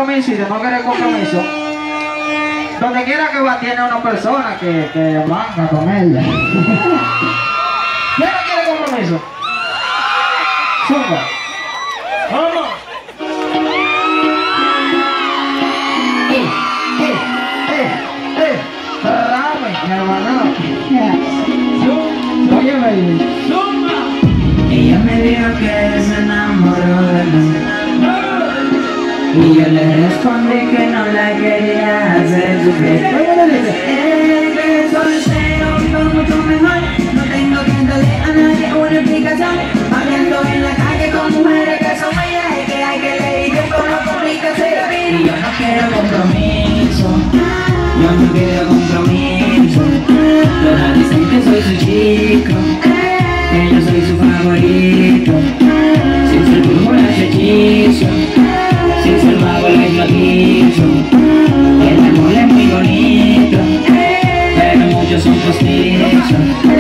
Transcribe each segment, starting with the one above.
compromiso y de no querer compromiso, donde quiera que va tiene una persona que manga con ella. ¿Quién no quiere compromiso? Zumba. ¡Vamos! Rame, mi hermano. Oye, baby. Zumba. Ella me dijo que se enamoró de mí y yo le respondí que no la quería hacer sufrir. Que soltero vivo mucho mejor, no tengo que darle a nadie una explicación. Hablando en la calle con mujeres que son bellas y que hay que leer yo conozco ricas y yo no quiero compromiso, yo no quiero compromiso. Todas dicen que soy su chico, que yo soy su favorito. Sin ser brujo la hechizo, sin ser mago la hipnotizo. El amor es muy bonito, pero muchos son postizos.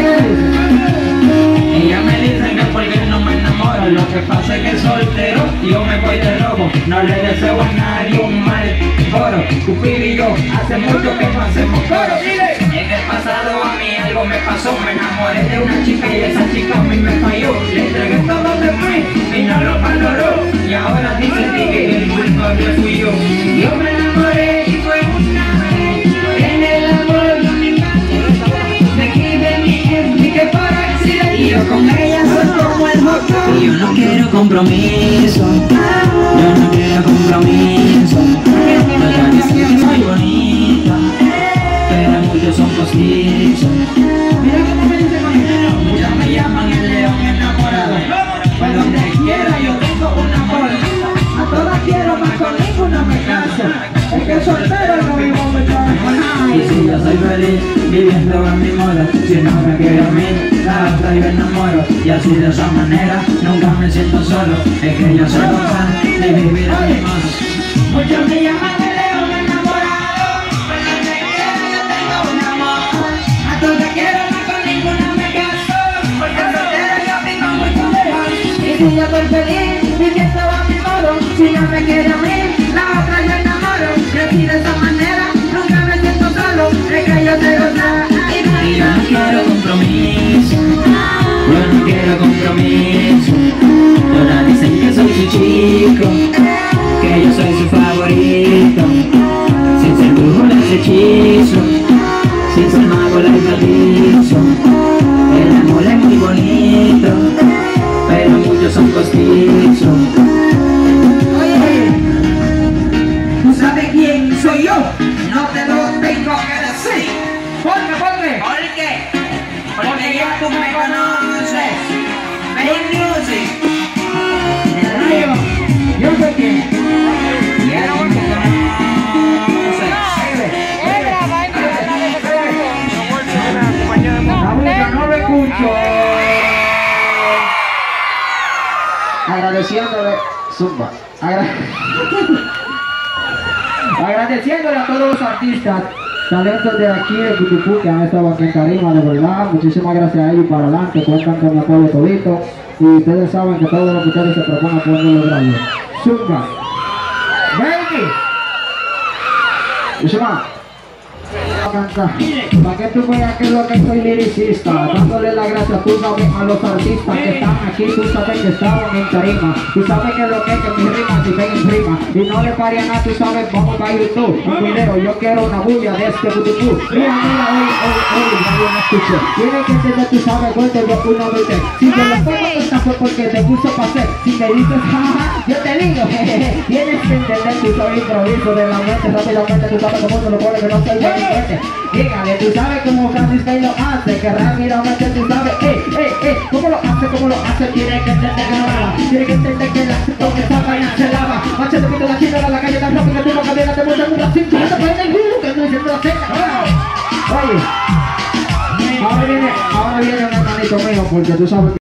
Ella me dice que porque no me enamoro, lo que pasa es que soltero yo me voy de robo. No le deseo a nadie un mal coro. Cupido y yo hace mucho que no hacemos coro. En el pasado a mí algo me pasó, me enamoré de una chica y esa chica a mí me falló. Le entregué todo de mí y no lo valoró, y ahora dice que el culpable fui yo. Yo me enamoré y fue una vez, en el amor yo me engañé. Me quité mi ex y que por accidente, y yo con ella soy como el motor. Y yo no quiero compromiso, yo no quiero compromiso. Todas dicen que soy bonita, pero muchos son postizos. Mira cómo me dice con dinero, muchas me llaman el león enamorado. Pues donde quiera yo tengo un amor, a todas quiero, más con ninguna me caso. Es que soltero no vivo mucho. Y si yo soy feliz viviendo a mi modo, si no me quiere a mí, la otra yo enamoro. Y así de esa manera nunca me siento solo, es que yo soy capaz de vivir a mi modo. Muchos me llaman el león enamorado, pues donde quiera yo tengo un amor, a todas quiero, más con ninguna me caso. Porque soltero yo vivo mucho mejor. Y si yo estoy feliz viviendo a mi modo, si no me quiere a mí, la otra yo enamoro. Y así de esa manera nunca me siento solo, es que yo sé gozar. Y yo no quiero compromiso, yo no quiero compromiso. Todas dicen que soy su chico, que yo soy su favorito. Sin ser brujo les hechizo, sin ser mago la hipnotizo. El amor es muy bonito, pero muchos son postizos. Oye, ¿tú sabes quién soy yo? No te lo tengo que decir. ¿Por qué? ¿Por qué? Porque ya tú me conoces. Ven Music. Yo sé quién. Ya no me conoces. Abuela, no lo escucho. Agradeciéndole, Zumba. Agradeciéndole a todos los artistas, talentos de aquí de Cutupú que han estado aquí en Tarima, de verdad. Muchísimas gracias a ellos para adelante, cuentan con mi apoyo todito. Y ustedes saben que todo lo que ustedes se propongan pueden lograrlo. Zumba. Baby. Zumba. Para que tú veas que es lo que soy liricista, dándole las gracias, tú sabes, a los artistas que están aquí, tú sabes que estaban en tarima, tú sabes que lo que es que mis rimas si ven en rima, y no le paría nada, tú sabes, vamos a YouTube, un video, yo quiero una bulla de este Cutupú, mira, hoy, nadie me escuchó, tiene que entender, tú sabes, vuelve yo uno viste, si te lo pongo esta fue porque te puso para hacer, si me dices, jaja, yo te digo, jejeje, tienes que entender, tú sabes, improviso de la mente, rápidamente, tú sabes cómo se lo pone, que no soy delincuente. Dígale, tú sabes cómo Francis Bay lo hace, que rápidamente tú sabes, cómo lo hace, tiene que entender que no lava, tiene que entender que la que esa vaina se lava, machete pito la china, la calle tan rápido que tú no cabieras, te muestras un bracito, no te puedes el culo, que no diciendo la cena. Oye, ahora viene un hermanito mío, porque tú sabes que